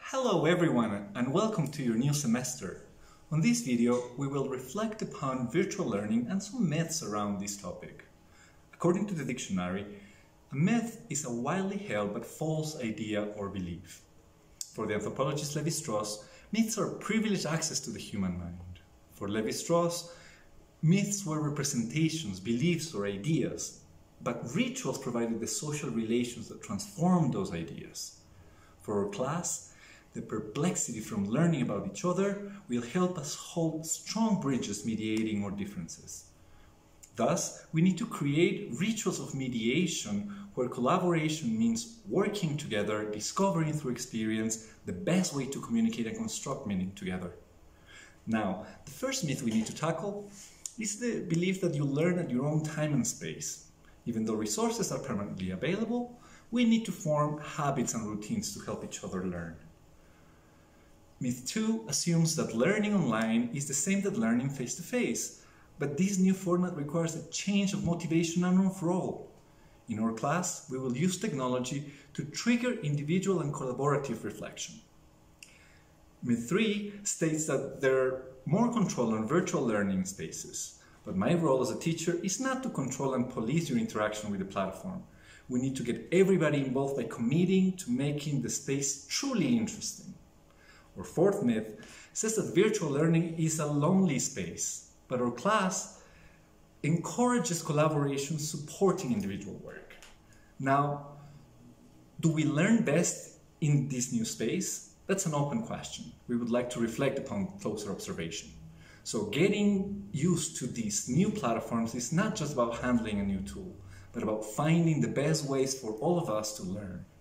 Hello everyone and welcome to your new semester. On this video we will reflect upon virtual learning and some myths around this topic. According to the dictionary, a myth is a widely held but false idea or belief. For the anthropologist Lévi-Strauss, myths are privileged access to the human mind. For Lévi-Strauss, myths were representations, beliefs or ideas, but rituals provided the social relations that transformed those ideas. For our class, the perplexity from learning about each other will help us hold strong bridges mediating our differences. Thus, we need to create rituals of mediation where collaboration means working together, discovering through experience the best way to communicate and construct meaning together. Now, the first myth we need to tackle is the belief that you learn at your own time and space. Even though resources are permanently available, we need to form habits and routines to help each other learn. Myth 2 assumes that learning online is the same as learning face-to-face, but this new format requires a change of motivation and of role. In our class, we will use technology to trigger individual and collaborative reflection. Myth 3 states that there are more control on virtual learning spaces, but my role as a teacher is not to control and police your interaction with the platform. We need to get everybody involved by committing to making the space truly interesting. Our fourth myth says that virtual learning is a lonely space, but our class encourages collaboration supporting individual work. Now, do we learn best in this new space? That's an open question. We would like to reflect upon closer observation. So getting used to these new platforms is not just about handling a new tool, but about finding the best ways for all of us to learn.